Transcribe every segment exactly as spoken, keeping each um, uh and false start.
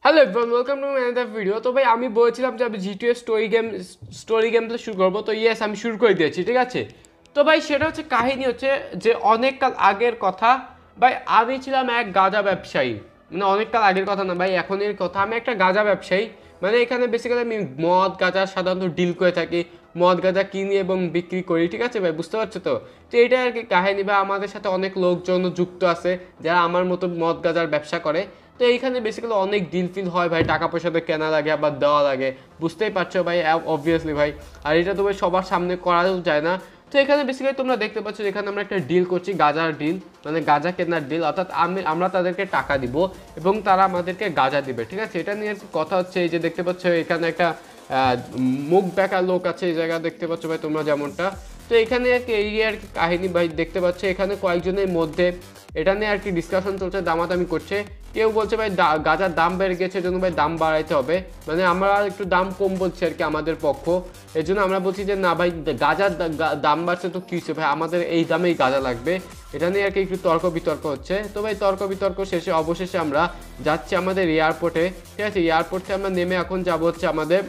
Hello everyone, welcome to another video. তো ভাই আমি বলেছিলাম যে আমি GTA story game story game play শুরু করবো। তো ইয়েস, আমি শুরু করে দিয়েছি, ঠিক আছে। তো ভাই সেটা হচ্ছে কাহিনী হচ্ছে যে অনেককাল আগের কথা ভাই। আমি ছিলাম এক গাঁজা ব্যবসায়ী, মানে অনেককাল আগের কথা না ভাই, এখনের কথা। আমি একটা গাঁজা ব্যবসায়ী, মানে এখানে বেসিক্যালি আমি মদ গাঁজা সাধারণত ডিল করে থাকি, মদ গাঁজা কিনি এবং বিক্রি করি, ঠিক আছে ভাই, বুঝতে পারছো তো। তো এইটাই আর কি কাহিনী ভাই। আমাদের সাথে অনেক লোকজন যুক্ত আছে যারা আমার মতো মদ গাঁজার ব্যবসা করে। তো এইখানে বেসিক্যালি অনেক ডিল ফিল হয় ভাই, টাকা পয়সাতে কেনা লাগে আবার দেওয়া লাগে, বুঝতেই পারছো ভাই, অবভিয়াসলি ভাই। আর এটা তো ভাই সবার সামনে করাও যায় না। তো এখানে বেসিক্যালি তোমরা দেখতে পাচ্ছ এখানে আমরা একটা ডিল করছি, গাঁজার ডিল, মানে গাঁজা কেনার ডিল। অর্থাৎ আমি আমরা তাদেরকে টাকা দিব এবং তারা আমাদেরকে গাঁজা দিবে, ঠিক আছে। এটা নিয়ে কথা হচ্ছে, এই যে দেখতে পাচ্ছ এখানে একটা মুখ দেখা লোক আছে এই জায়গা, দেখতে পাচ্ছ ভাই তোমরা যেমনটা। তো এখানে আর কি এই আর কি কাহিনী ভাই, দেখতে পাচ্ছ এখানে কয়েকজনের মধ্যে এটা নিয়ে আর কি ডিসকাশন চলছে, দামাদামি করছে। কেউ বলছে ভাই গাঁজার দাম বেড়ে গেছে, এজন্য ভাই দাম বাড়াইতে হবে, মানে আমরা একটু দাম কম বলছি আর কি আমাদের পক্ষ। এই জন্য আমরা বলছি যে না ভাই, গাঁজার দাম বাড়ছে তো কী হচ্ছে ভাই, আমাদের এই দামেই গাঁজা লাগবে। এটা নিয়ে আর কি একটু তর্ক বিতর্ক হচ্ছে। তো ভাই তর্ক বিতর্ক শেষে অবশেষে আমরা যাচ্ছি আমাদের এয়ারপোর্টে, ঠিক আছে। এয়ারপোর্ট থেকে আমরা নেমে এখন যাবো হচ্ছে আমাদের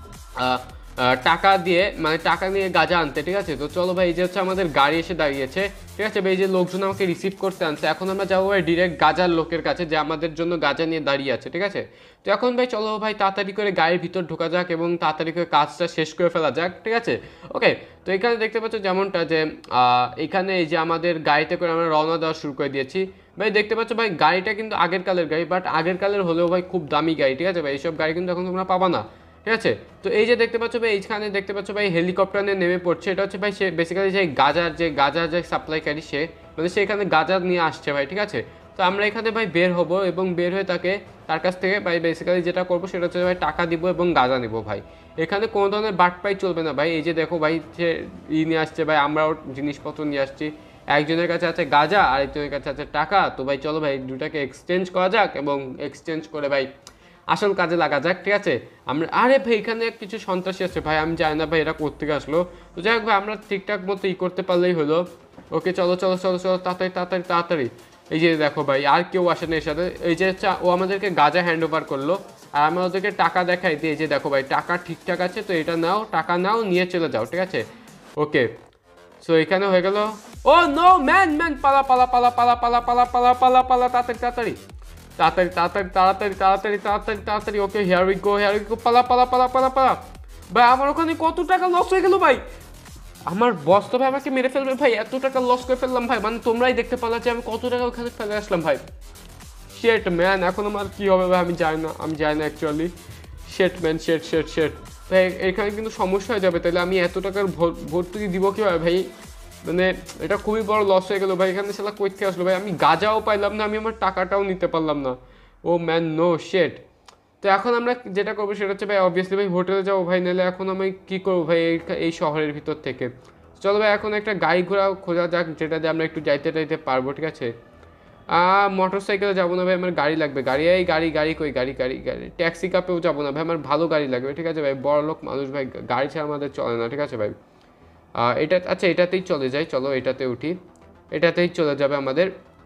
টাকা দিয়ে, মানে টাকা নিয়ে গাঁজা আনতে, ঠিক আছে। তো চলো ভাই, এই যে হচ্ছে আমাদের গাড়ি এসে দাঁড়িয়েছে, ঠিক আছে ভাই। এই যে লোকজন আমাকে রিসিভ করতে আনছে, এখন আমরা যাবো ভাই ডিরেক্ট গাঁজার লোকের কাছে যে আমাদের জন্য গাঁজা নিয়ে দাঁড়িয়ে আছে, ঠিক আছে। তো এখন ভাই চলো ভাই তাড়াতাড়ি করে গাড়ির ভিতর ঢোকা যাক এবং তাড়াতাড়ি করে কাজটা শেষ করে ফেলা যাক, ঠিক আছে। ওকে, তো এখানে দেখতে পাচ্ছ যেমনটা যে এখানে এই যে আমাদের গাড়িতে করে আমরা রওনা দেওয়া শুরু করে দিয়েছি ভাই। দেখতে পাচ্ছ ভাই গাড়িটা কিন্তু আগের কালের গাড়ি, বাট আগের কালের হলেও ভাই খুব দামি গাড়ি, ঠিক আছে ভাই। এইসব গাড়ি কিন্তু এখন তোমরা পাবা না, ঠিক আছে। তো এই যে দেখতে পাচ্ছ ভাই, এইখানে দেখতে পাচ্ছ ভাই হেলিকপ্টার নিয়ে নেমে পড়ছে। এটা হচ্ছে ভাই সে বেসিক্যালি যে গাঁজার যে গাঁজার যে সাপ্লাইকারী, সে মানে সে এখানে গাঁজা নিয়ে আসছে ভাই, ঠিক আছে। তো আমরা এখানে ভাই বের হব এবং বের হয়ে তাকে তার কাছ থেকে ভাই বেসিক্যালি যেটা করবো সেটা হচ্ছে ভাই টাকা দিব এবং গাঁজা নিব ভাই। এখানে কোনো ধরনের বাটপাই চলবে না ভাই। এই যে দেখো ভাই, সে ই নিয়ে আসছে ভাই, আমরাও জিনিসপত্র নিয়ে আসছি। একজনের কাছে আছে গাঁজা, আরেকজনের কাছে আছে টাকা। তো ভাই চলো ভাই দুটাকে এক্সচেঞ্জ করা যাক এবং এক্সচেঞ্জ করে ভাই আসল কাজে লাগা যাক, ঠিক আছে। আমরা আরে ভাই এখানে কিছু সন্ত্রাসী আছে ভাই, আমি জানি না ভাই এরা কোত্থেকে আসলো। তো যাই হোক ভাই, আমরা ঠিকঠাক মতো ই করতে পারলেই হলো। ওকে চলো চলো চলো চলো তাড়াতাড়ি তাড়াতাড়ি তাড়াতাড়ি। এই যে দেখো ভাই, আর কেউ আসে না এর সাথে। এই যে ও আমাদেরকে গাঁজা হ্যান্ড ওভার করলো আর আমরা ওদেরকে টাকা দেখাই দিই। এই যে দেখো ভাই, টাকা ঠিকঠাক আছে, তো এটা নাও, টাকা নাও, নিয়ে চলে যাও, ঠিক আছে। ওকে, সো এখানে হয়ে গেল। ও নো ম্যান ম্যান, পালা পালা পালা পালা পালা পালা পালা পালা পালা তাড়াতাড়ি তাড়াতাড়ি তাড়াতাড়ি তাড়াতাড়ি তাড়াতাড়ি তাড়াতাড়ি তাড়াতাড়ি তাড়াতাড়ি okay, here we go here we go, পালা পালা পালা পালা পালা। ভাই আমার ওখানে কত টাকা লস হয়ে গেল ভাই, আমার বস তো ভাই আমাকে মেরে ফেলবে ভাই, এত টাকা লস করে ফেললাম ভাই। মানে তোমরাই দেখতে পালা যে আমি কত টাকা ওখানে ফেলে আসলাম ভাই। শেট ম্যান, এখন আমার কী হবে ভাই আমি জানি না, আমি জানি না অ্যাকচুয়ালি। শেট ম্যান, শেট শেট শেট ভাই, এখানে কিন্তু সমস্যা হয়ে যাবে। তাহলে আমি এত টাকার ভর্তুকি দিব কীভাবে ভাই, মানে এটা খুবই বড় লস হয়ে গেলো ভাই। এখানে সেটা কই থেকে আসলো ভাই, আমি গাঁজাও পাইলাম না, আমি আমার টাকাটাও নিতে পারলাম না। ও ম্যান নো শেট। তো এখন আমরা যেটা করবো সেটা হচ্ছে ভাই অবভিয়াসলি ভাই হোটেলে যাবো ভাই, নাহলে এখন আমি কী করবো ভাই এই এই শহরের ভিতর থেকে। চলো ভাই এখন একটা গাড়ি ঘোড়া খোঁজা যাক যেটা দিয়ে আমরা একটু যাইতে টাইতে পারবো, ঠিক আছে। মোটর সাইকেলে যাবো না ভাই, আমার গাড়ি লাগবে। গাড়ি এই গাড়ি গাড়ি কই গাড়ি গাড়ি গাড়ি ট্যাক্সি কাপেও যাবো না ভাই, আমার ভালো গাড়ি লাগবে, ঠিক আছে ভাই। বড় লোক মানুষ ভাই, গাড়ি ছাড়া আমাদের চলে না, ঠিক আছে ভাই। এটা আচ্ছা, এটাতেই চলে যাই, চলো এটাতে উঠি, এটাতেই চলে যাবে আমাদের।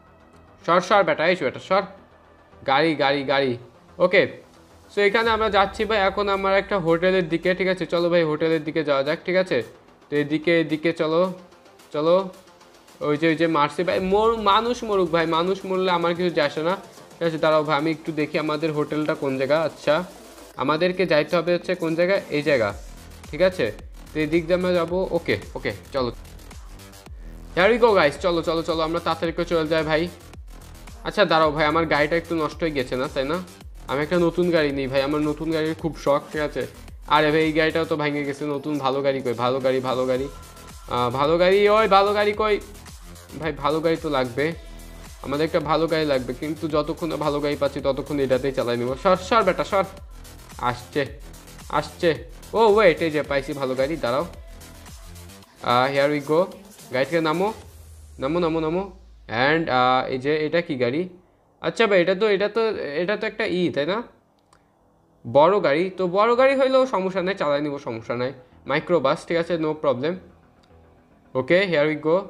সর সর বেটা, এই বেটা সর, গাড়ি গাড়ি গাড়ি। ওকে, সো এখানে আমরা যাচ্ছি ভাই এখন আমার একটা হোটেলের দিকে, ঠিক আছে। চলো ভাই হোটেলের দিকে যাওয়া যাক, ঠিক আছে। তো এদিকে এদিকে চলো চলো। ওই যে ওই যে মারছি ভাই, মর মানুষ মরুক ভাই, মানুষ মরলে আমার কিছু যায় আসে না, ঠিক আছে। দাঁড়াও ভাই আমি একটু দেখি আমাদের হোটেলটা কোন জায়গা। আচ্ছা, আমাদেরকে যাইতে হবে হচ্ছে কোন জায়গায়, এই জায়গা, ঠিক আছে। তো এই দিক দিয়ে আমরা যাবো। ওকে ওকে চলো, হিয়ার উই গো গাইস, চলো চলো চলো আমরা তাড়াতাড়ি করে চলে যাই ভাই। আচ্ছা দাঁড়াও ভাই, আমার গাড়িটা একটু নষ্ট হয়ে গেছে না, তাই না? আমি একটা নতুন গাড়ি নিই ভাই, আমার নতুন গাড়ির খুব শখ, ঠিক আছে। আরে ভাই এই গাড়িটাও তো ভেঙে গেছে, নতুন ভালো গাড়ি কই, ভালো গাড়ি ভালো গাড়ি ভালো গাড়ি ওই ভালো গাড়ি কই ভাই, ভালো গাড়ি তো লাগবে আমাদের, একটা ভালো গাড়ি লাগবে। কিন্তু যতক্ষণ ভালো গাড়ি পাচ্ছি ততক্ষণ এটাতেই চালাই নেবো। সর সর বেটা সর, আসছে আসছে। ও ওয়েট, এই যে পাইছি ভালো গাড়ি, দাঁড়াও। হিয়ার উই গো, গাড়ি থেকে নামো নামো নামো নামো। অ্যান্ড এই যে এটা কি গাড়ি? আচ্ছা ভাই এটা তো এটা তো এটা তো একটা ই, তাই না? বড় গাড়ি, তো বড় গাড়ি হইলেও সমস্যা নেই, চালাই নিব, সমস্যা নাই। মাইক্রোবাস, ঠিক আছে, no problem. Okay here we go.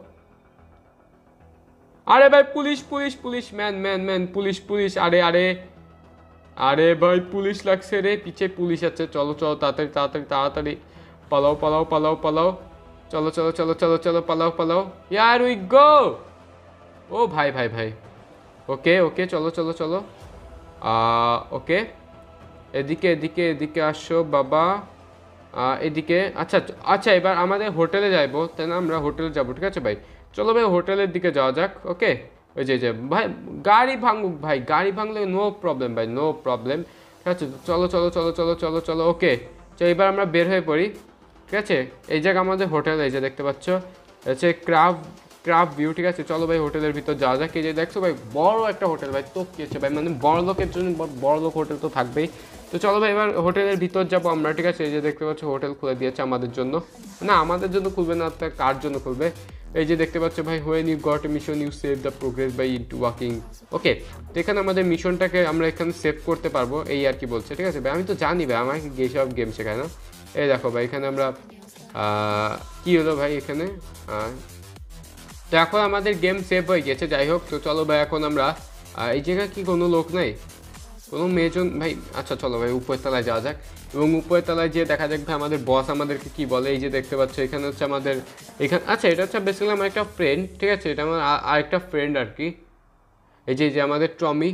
আরে ভাই police police police, man man man, police police, আরে আরে আরে ভাই পুলিশ লাগছে রে, পিছে পুলিশ আছে, চলো চলো তাড়াতাড়ি তাড়াতাড়ি তাড়াতাড়ি পালাও পালাও পালাও পালাও, চলো চলো চলো চলো চলো পালাও পালাও, ইয়ার উই গো। ও ভাই ভাই ভাই, ওকে ওকে চলো চলো চলো, ওকে এদিকে এদিকে এদিকে আসো বাবা, এদিকে। আচ্ছা আচ্ছা, এবার আমাদের হোটেলে যাইবো, তাই না? আমরা হোটেলে যাবো, ঠিক আছে ভাই, চলো ভাই হোটেলের দিকে যাওয়া যাক। ওকে, ওই যে যে ভাই গাড়ি ভাঙুক ভাই, গাড়ি ভাঙলে নো প্রবলেম ভাই, নো প্রবলেম, ঠিক আছে। চলো চলো চলো চলো চলো চলো, ওকে চলো এবার আমরা বের হয়ে পড়ি, ঠিক আছে। এই জায়গা আমাদের হোটেল, এই যে দেখতে পাচ্ছ হচ্ছে ক্রাফ ক্রাফট ভিউ, ঠিক আছে। চলো ভাই হোটেলের ভিতর যাওয়া যাক। এই যে দেখছো ভাই বড় একটা হোটেল ভাই, তো কি আছে ভাই, মানে বড় লোকের জন্য বড় লোক হোটেল তো থাকবেই। তো চলো ভাই এবার হোটেলের ভিতর যাবো আমরা, ঠিক আছে। এই যে দেখতে পাচ্ছ হোটেল খুলে দিয়েছে আমাদের জন্য, না আমাদের জন্য খুলবে না, তা কার জন্য খুলবে। এই যে দেখতে পাচ্ছ ভাই, when you got a mission you save the progress by into walking. Okay, তো এখানে আমাদের মিশনটাকে আমরা এখানে সেভ করতে পারবো, এই আর কি বলছে, ঠিক আছে ভাই। আমি তো জানি ভাই, আমাকে গিয়ে সব গেম শেখায় না। এই দেখো ভাই এখানে আমরা কি হলো ভাই এখানে, তো এখন আমাদের গেম সেভ হয়ে গেছে। যাই হোক, তো চলো ভাই এখন আমরা এই জায়গায় কি কোনো লোক নাই, কোনো মেয়েজন ভাই। আচ্ছা চলো ভাই উপরের তলায় যাওয়া যাক, এবং উপরের তলায় যেয়ে দেখা যাক ভাই আমাদের বস আমাদেরকে কি বলে। এই যে দেখতে পাচ্ছ এখানে হচ্ছে আমাদের এখানে, আচ্ছা এটা হচ্ছে বেসিক্যালি আমার একটা ফ্রেন্ড, ঠিক আছে, এটা আমার আরেকটা ফ্রেন্ড আর কি। এই যে যে আমাদের টমি,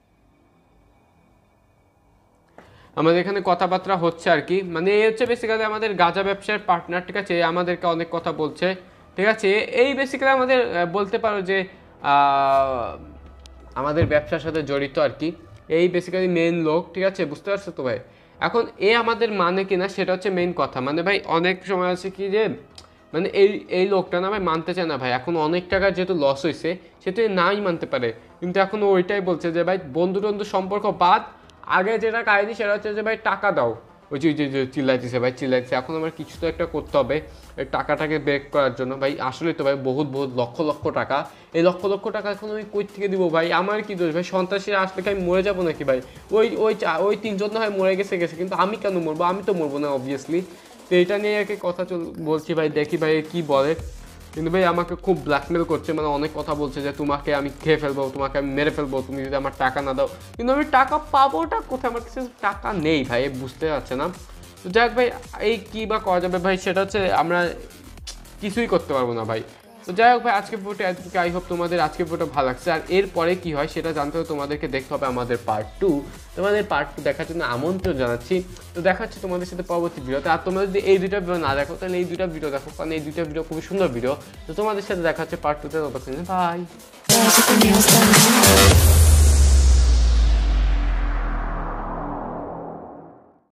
আমাদের এখানে কথাবার্তা হচ্ছে আর কি, মানে এই হচ্ছে বেসিক্যালি আমাদের গাঁজা ব্যবসার পার্টনার, ঠিক আছে। আমাদেরকে অনেক কথা বলছে, ঠিক আছে। এই বেসিক্যালি আমাদের বলতে পারো যে আমাদের ব্যবসার সাথে জড়িত আর কি, এই বেসিক্যালি মেন লোক, ঠিক আছে, বুঝতে পারছো তো ভাই। এখন এ আমাদের মানে কিনা সেটা হচ্ছে মেন কথা, মানে ভাই অনেক সময় আছে কি যে মানে এই এই লোকটা না ভাই মানতে চায় না ভাই, এখন অনেক টাকার যেহেতু লস হয়েছে সেহেতু নাই মানতে পারে, কিন্তু এখন ওইটাই বলছে যে ভাই বন্ধু টন্ধু সম্পর্ক বাদ, আগে যেটা কাহিনী সেটা হচ্ছে যে ভাই টাকা দাও। ওই যে যে চিল্লাইতেছে ভাই, চিল্লাইতেছে, এখন আমার কিছু তো একটা করতে হবে টাকাটাকে ব্রেক করার জন্য ভাই। আসলে তো ভাই বহুত বহুত লক্ষ লক্ষ টাকা, এই লক্ষ লক্ষ টাকা এখন আমি কই থেকে দিব ভাই? আমার কি দোষ ভাই? সন্ত্রাসীরা আসলে কি আমি মরে যাবো নাকি ভাই? ওই ওই ওই তিনজন না হয় মরে গেছে গেছে, কিন্তু আমি কেন মরবো? আমি তো মরবো না অবভিয়াসলি। তো এটা নিয়ে আর কি কথা চল বলছি ভাই, দেখি ভাই কি বলে। কিন্তু ভাই আমাকে খুব ব্ল্যাকমেল করছে, মানে অনেক কথা বলছে যে তোমাকে আমি খেয়ে ফেলবো, তোমাকে আমি মেরে ফেলবো তুমি যদি আমার টাকা না দাও। কিন্তু আমি টাকা পাবোটা কোথায়? আমার কাছে টাকা নেই ভাই, বুঝতে পারছে না। তো যাক ভাই, এই কী বা করা যাবে ভাই, সেটা হচ্ছে আমরা কিছুই করতে পারবো না ভাই। তো যাই হোক ভাই, আজকে ভিডিওটা এতটুকু। আই হোপ তোমাদের আজকে ভিডিওটা ভালো লাগছে। আর এরপরে কী হয় সেটা জানতে হবে তোমাদেরকে, দেখতে হবে আমাদের পার্ট টু। তোমাদের পার্ট টু দেখার জন্য আমন্ত্রণ জানাচ্ছি। তো দেখা হচ্ছে তোমাদের সাথে পরবর্তী ভিডিওতে। আর তোমরা যদি এই দুইটা ভিডিও না দেখো তাহলে এই দুইটা ভিডিও দেখো, কারণ এই দুইটা ভিডিও খুবই সুন্দর ভিডিও। তো তোমাদের সাথে দেখা হচ্ছে পার্ট টুতে, ততক্ষণ বাই।